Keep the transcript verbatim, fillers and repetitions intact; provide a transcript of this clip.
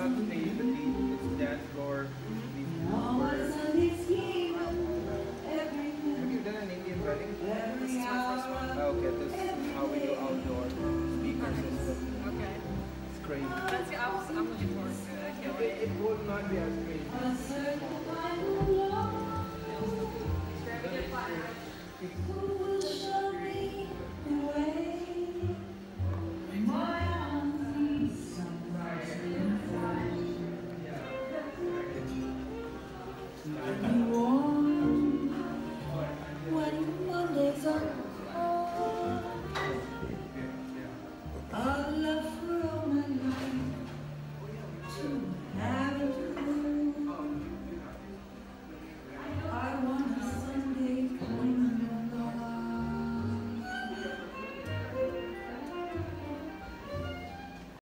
about the stage, the beat, it's dance floor, beach, where have you done an Indian wedding?